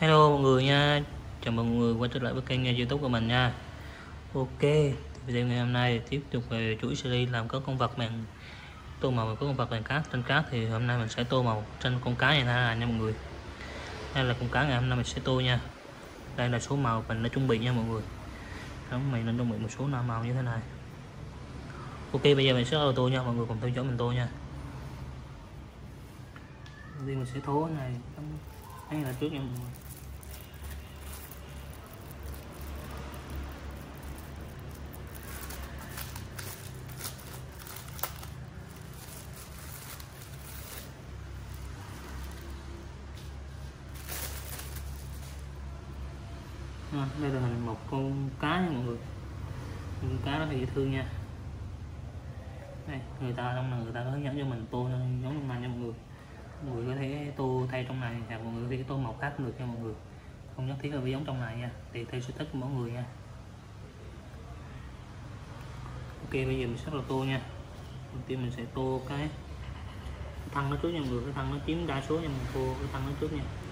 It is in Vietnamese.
Hello mọi người nha, chào mừng mọi người quay trở lại với kênh YouTube của mình nha. Ok, video ngày hôm nay tiếp tục về chuỗi series làm có con vật bằng tô màu có con vật bằng cát trên cát. Thì hôm nay mình sẽ tô màu trên con cá này nha mọi người. Đây là con cá ngày hôm nay mình sẽ tô nha. Đây là số màu mình đã chuẩn bị nha mọi người. Mình đã chuẩn bị một số màu như thế này. Ok, bây giờ mình sẽ tô nha, mọi người cùng theo dõi mình tô nha. Đầu tiên mình sẽ thố cái này, cái này là trước nha mọi người. Đây là hình một con cá nha mọi người, con cá rất là dễ thương nha. Đây, người ta có hướng dẫn cho mình tô giống trong này nha mọi người. Mọi người có thể tô thay trong này hoặc mọi người có thể tô màu khác cũng được nha mọi người, không nhất thiết là phải giống trong này nha, tùy theo sở thích của mỗi người nha. Ok, bây giờ mình sẽ tô nha. Đầu tiên mình sẽ tô cái thân nó trước nha mọi người, cái thân nó chiếm đa số nha, mình tô cái thân nó trước nha.